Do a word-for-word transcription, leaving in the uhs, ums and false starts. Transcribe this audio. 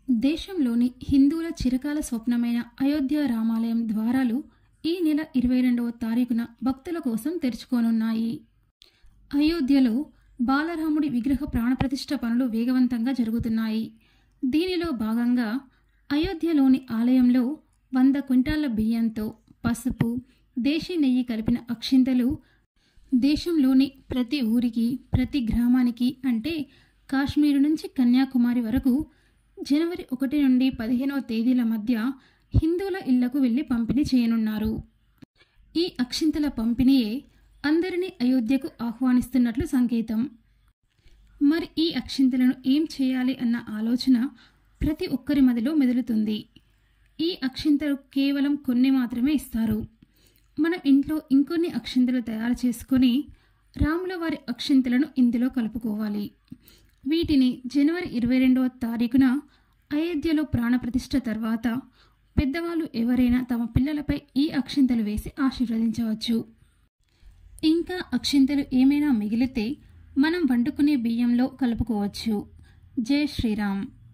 దేశంలోని హిందువుల చిరకాల స్వప్నమైన అయోధ్య రామాలయం ద్వారాలు ఈ నెల ఇరవై రెండవ తారీఖున భక్తుల కోసం తెరుచుకోనున్నాయి. అయోధ్యలో బాలరాముడి విగ్రహ ప్రాణప్రతిష్ఠ పనులు వేగవంతంగా జరుగుతున్నాయి. దీనిలో భాగంగా అయోధ్యలోని ఆలయంలో వంద క్వింటాళ్ల బియ్యంతో పసుపు, దేశీ నెయ్యి కలిపిన అక్షింతలు దేశంలోని ప్రతి ఊరికి, ప్రతి గ్రామానికి అంటే కాశ్మీరు నుంచి కన్యాకుమారి వరకు జనవరి ఒకటి నుండి పదిహేనవ తేదీల మధ్య హిందువుల ఇళ్లకు వెళ్లి పంపిణీ చేయనున్నారు. ఈ అక్షింతల పంపిణీయే అందరినీ అయోధ్యకు ఆహ్వానిస్తున్నట్లు సంకేతం. మరి ఈ అక్షింతలను ఏం చేయాలి అన్న ఆలోచన ప్రతి ఒక్కరి మదిలో మెదులుతుంది. ఈ అక్షింతలు కేవలం కొన్ని మాత్రమే ఇస్తారు. మనం ఇంట్లో ఇంకొన్ని అక్షింతలు తయారు చేసుకుని రాముల వారి అక్షింతలను ఇందులో కలుపుకోవాలి. వీటిని జనవరి ఇరవై రెండవ తారీఖున అయోధ్యలో ప్రాణప్రతిష్ఠ తర్వాత పెద్దవాళ్ళు ఎవరైనా తమ పిల్లలపై ఈ అక్షింతలు వేసి ఆశీర్వదించవచ్చు. ఇంకా అక్షింతలు ఏమైనా మిగిలితే మనం వండుకునే బియ్యంలో కలుపుకోవచ్చు. జై శ్రీరామ్.